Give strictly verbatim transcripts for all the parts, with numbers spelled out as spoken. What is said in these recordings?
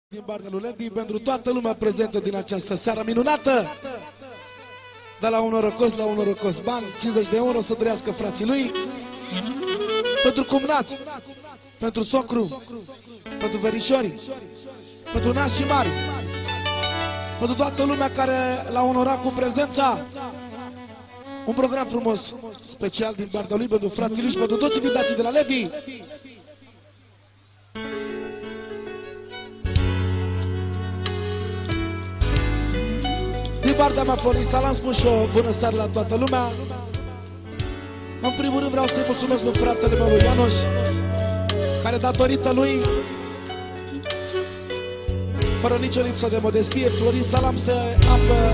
Din partea lui Ledi pentru toată lumea prezentă din această seară minunată. De la un norocos la un norocos bani, cincizeci de euro să trăiască frații lui. Pentru cumnați, pentru socru, pentru verișori, pentru nași și mari, pentru toată lumea care l-a onorat cu prezența. Un program frumos, special din partea lui pentru frații lui și pentru toți invitații de la Ledi. Din partea mea, Florin Salam, spun și o bună seară la toată lumea. În primul rând vreau să-i mulțumesc lui fratele meu, lui Ianoș, care datorită lui, fără nicio lipsă de modestie, Florin Salam se află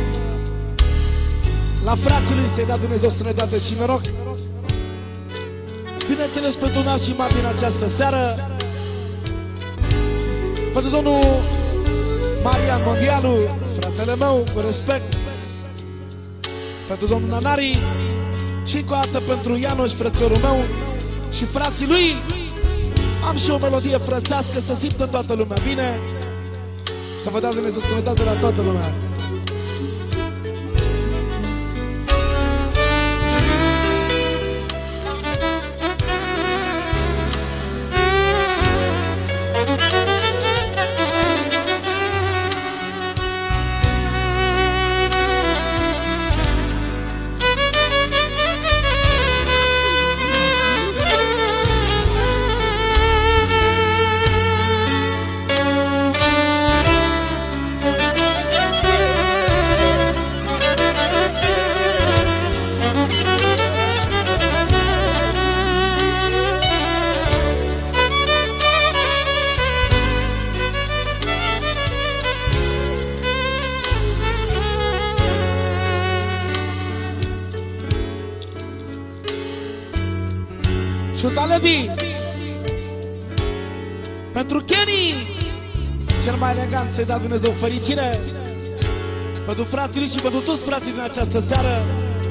la frații lui, să-i dea Dumnezeu sănătate și noroc. Bineînțeles pentru nași și mari din această seară, pentru domnul Marian Mondialu, fratele meu, cu respect, pentru domnul Nanari și încă o dată pentru Ianoș, frățiorul meu și frații lui. Am și o melodie frățească să simtă toată lumea bine, să vă dea Dumnezeu sănătate la toată lumea. Ledi, pentru Kenny, cel mai elegant, să-i dea Dumnezeu fericire, pentru frații lui și pentru toți frații din această seară.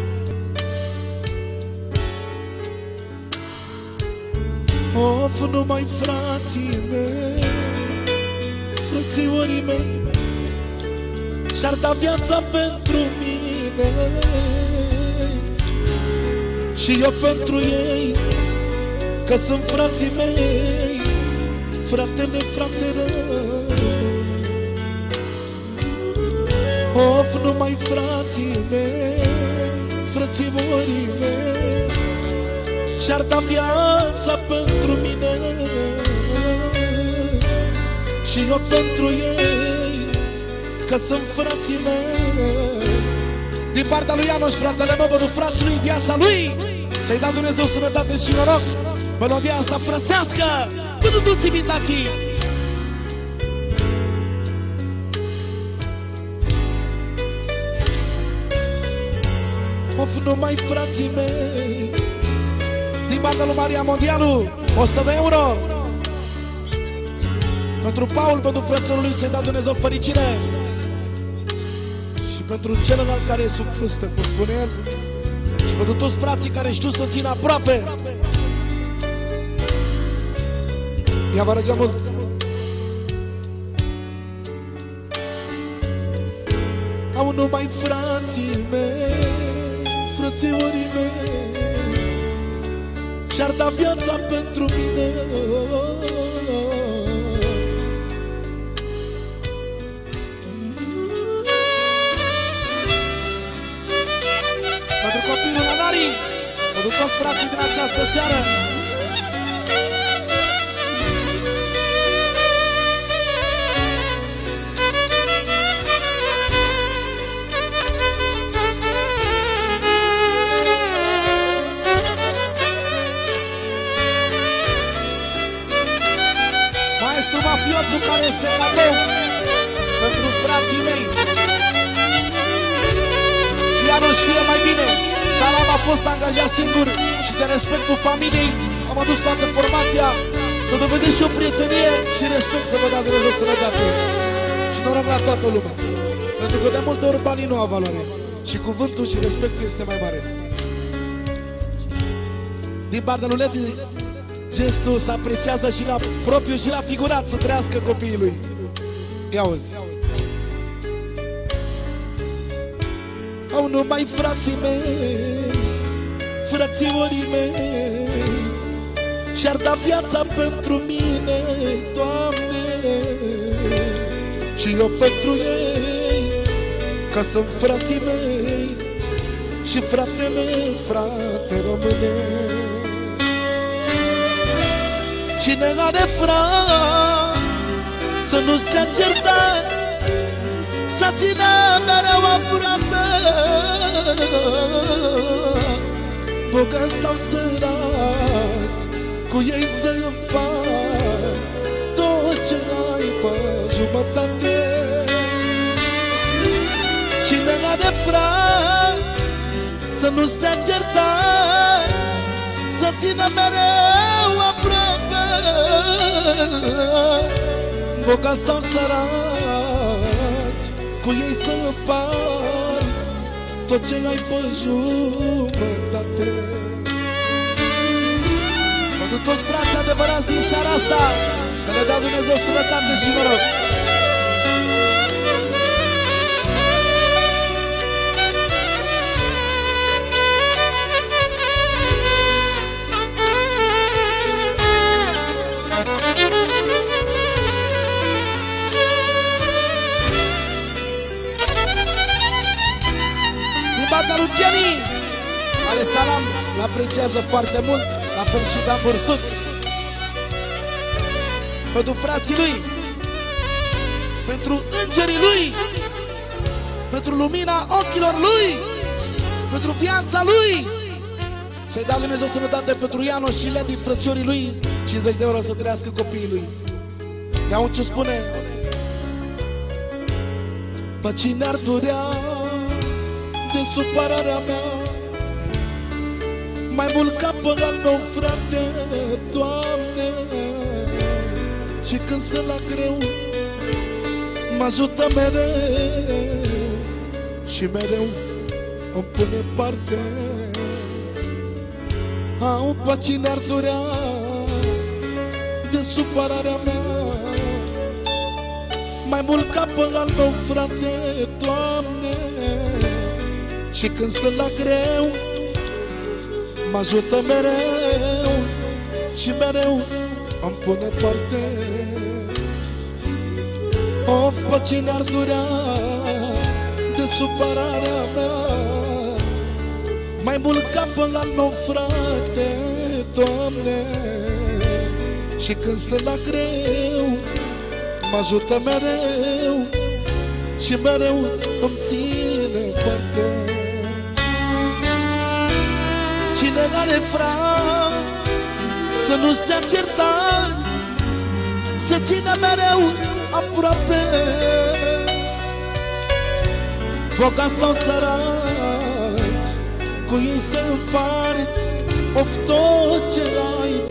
Of, numai frații mei, frățiorii mei, și-ar da viața pentru mine și eu pentru ei, că sunt frații mei, fratele, fratele. Of, numai frații mei, frățiorii mei, și-ar da viața pentru mine și eu pentru ei, că sunt frații mei. Din partea lui Ianoș, fratele meu, pentru frații lui, viața lui, să-i dea Dumnezeu sănătate și noroc. Melodia asta frățească pentru toți invitații. Of, numai frații mei. Din partea lui Maria Mondialu, o sută de euro. Pentru Paul, pentru frățărul lui, să-i dea Dumnezeu fericire. Și pentru celălalt care e sub fustă, cum spune el. Și pentru toți frații care știu să țină aproape. Ia vă rugăm mult. Au numai frații mei, frățiorii mei, și-ar da viața pentru mine pentru copilul Nanari, pentru toți frații din această seară. Care este cadou pentru frații mei. Ianoș știe mai bine. Salam a fost angajat singur și de respectul familiei am adus toată formația să dovedești și o prietenie și respect, să vă dați Dumnezeu sănătate și noroc la toată lumea, pentru că de multe ori banii nu au valoare și cuvântul și respectul este mai mare. Din partea lui Ledi, gestul se apreciază și la propriu și la figurat, să trăiască copiii lui. Ia auzi. Au numai frații mei, frățiorii mei, și-ar da viața pentru mine, Doamne, și eu pentru ei, că sunt frații mei și fratele, frate române. Cine are frați să nu stea certat, să țină mereu aproape, bogați sau săraci, cu ei să împarți tot ce ai pe jumătate. Cine are frați să nu stea certați, să țină mereu aproape, bogați sau săraci, cu ei să împarți tot ce ai pe jumătate. Pentru toți frații adevărați din seara asta, să ne dea Dumnezeu sănătate și noroc. Ale Salam l-apreciază foarte mult, la fel și Dan Bursut. Pentru frații lui, pentru îngerii lui, pentru lumina ochilor lui, pentru viața lui. Să-i dea Dumnezeu sănătate pentru Iano și Ledi, frățiorii lui, cincizeci de euro să trăiască copiii lui. Ia-o ce spune: pe cine ar durea de supărarea mea mai mult ca pe al meu frate, Doamne, și când sunt la greu mă ajută mereu și mereu îmi pune parte. Au, pe cine ar durea de supărarea mea mai mult ca pe al meu frate, Doamne, și când sunt la greu mă ajută mereu și mereu îmi pune parte. Of, pe cine ar durea de supărarea mea mai mult ca pe al meu frate, Doamne, și când sunt la greu mă ajută mereu și mereu îmi ține parte. Cine are frați să nu stea certați, să țină mereu aproape, bogați sau săraci, cu ei să împarți of tot ce ai